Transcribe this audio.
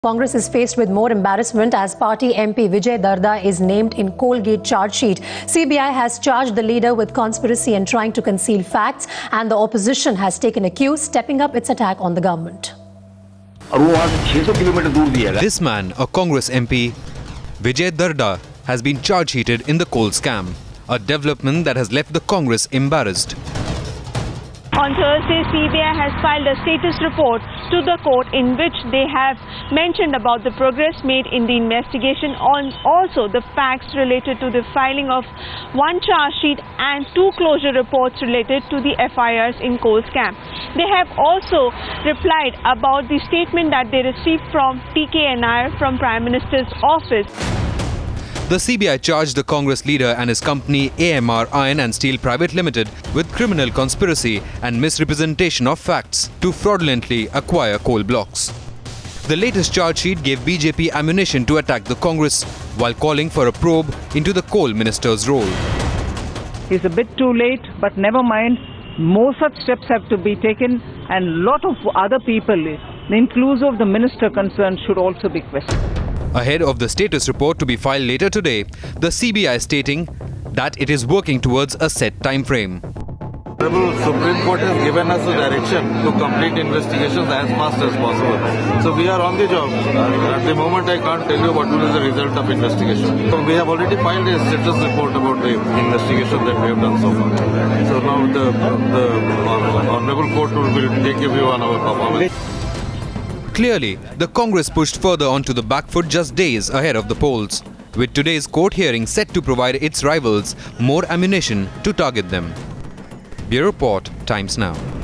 Congress is faced with more embarrassment as party MP Vijay Darda is named in Colgate charge sheet. CBI has charged the leader with conspiracy and trying to conceal facts, and the opposition has taken a cue, stepping up its attack on the government. This man, a Congress MP, Vijay Darda, has been charge sheeted in the coal scam, a development that has left the Congress embarrassed. On Thursday, CBI has filed a status report to the court in which they have mentioned about the progress made in the investigation, on also the facts related to the filing of one charge sheet and two closure reports related to the FIRs in coal scam. They have also replied about the statement that they received from TKNR from Prime Minister's office. The CBI charged the Congress leader and his company AMR Iron and Steel Private Limited with criminal conspiracy and misrepresentation of facts to fraudulently acquire coal blocks. The latest charge sheet gave BJP ammunition to attack the Congress while calling for a probe into the coal minister's role. It's a bit too late, but never mind. More such steps have to be taken, and a lot of other people, inclusive of the minister concerned, should also be questioned. Ahead of the status report to be filed later today, the CBI stating that it is working towards a set time frame. The Supreme Court has given us a direction to complete investigations as fast as possible. So we are on the job. At the moment I can't tell you what will be the result of investigation. So we have already filed a status report about the investigation that we have done so far. So now the Honorable Court will take a view on our performance. Clearly, the Congress pushed further onto the back foot just days ahead of the polls, with today's court hearing set to provide its rivals more ammunition to target them. Bureau Report, Times Now.